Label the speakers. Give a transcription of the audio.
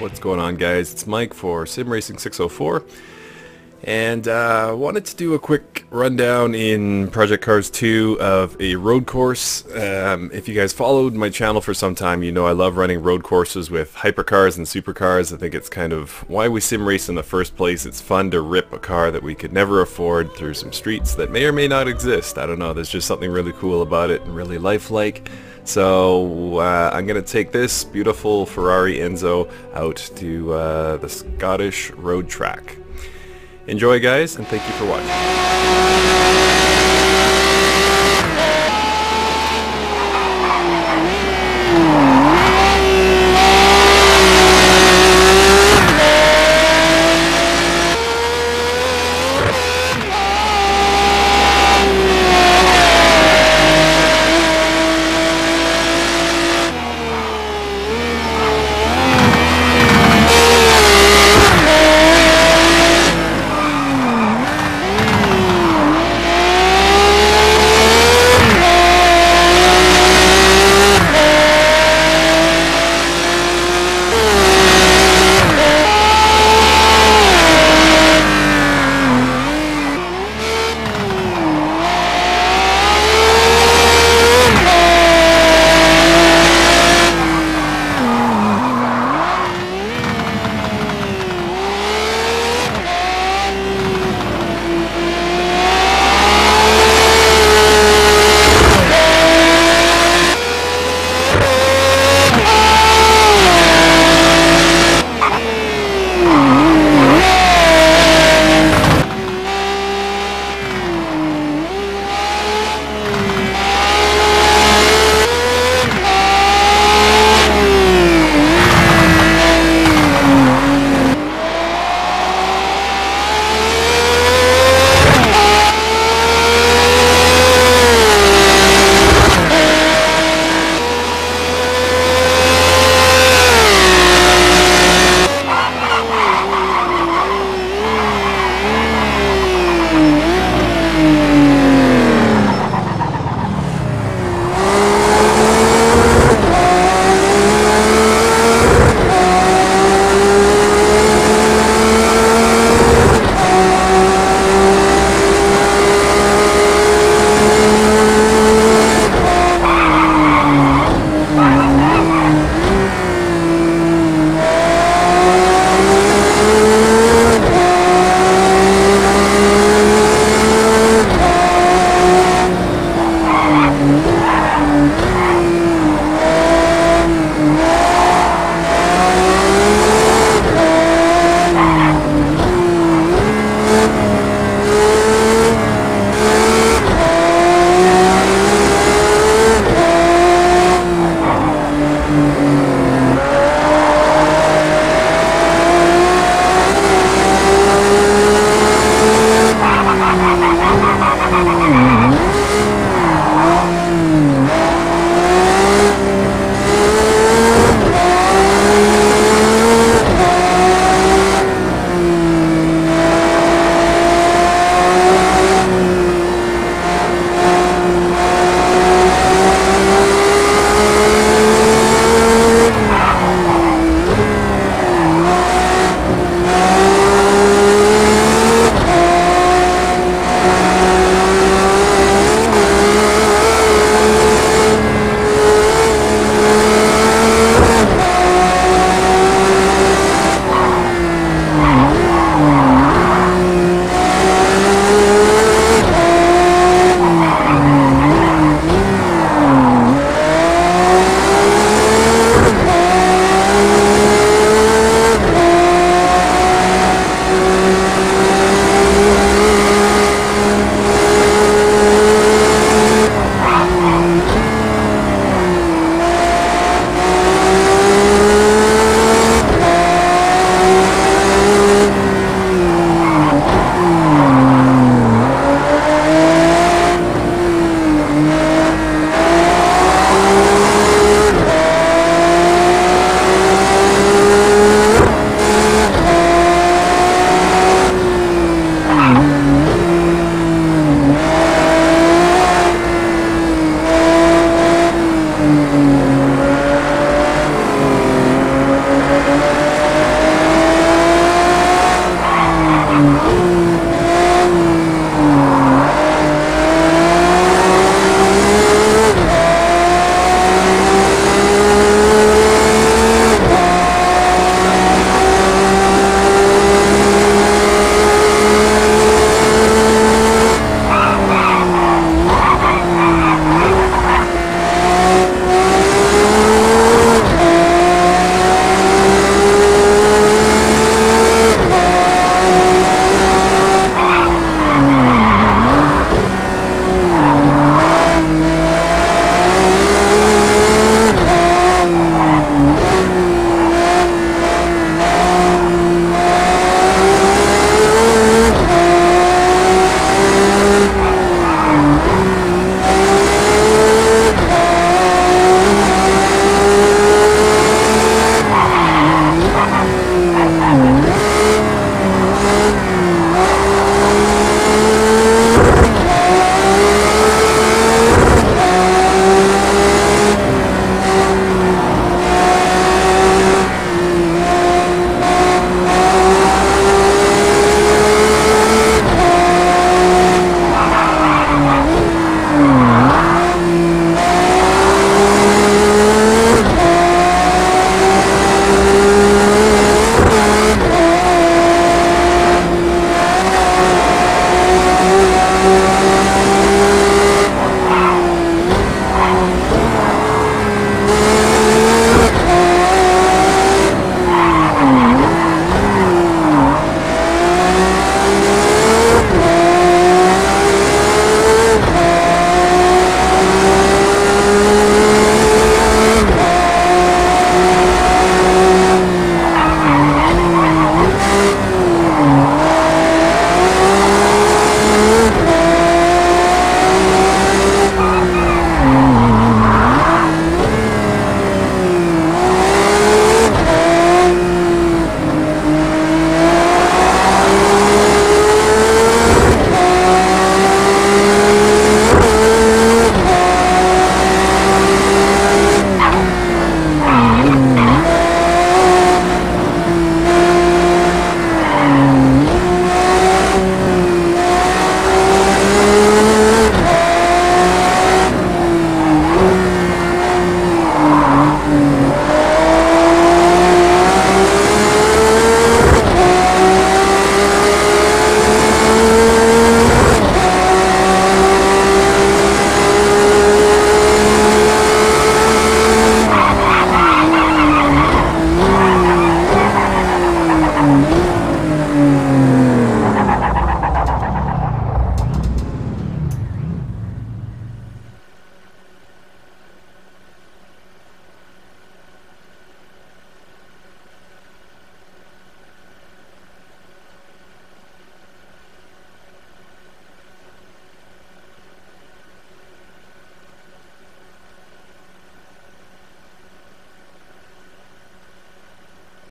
Speaker 1: What's going on, guys? It's Mike for Sim Racing 604, and wanted to do a quick rundown in Project Cars 2 of a road course. If you guys followed my channel for some time, you know I love running road courses with hypercars and supercars. I think it's kind of why we sim race in the first place. It's fun to rip a car that we could never afford through some streets that may or may not exist. I don't know, there's just something really cool about it and really lifelike. So I'm going to take this beautiful Ferrari Enzo out to the Scottish road track. Enjoy, guys, and thank you for watching.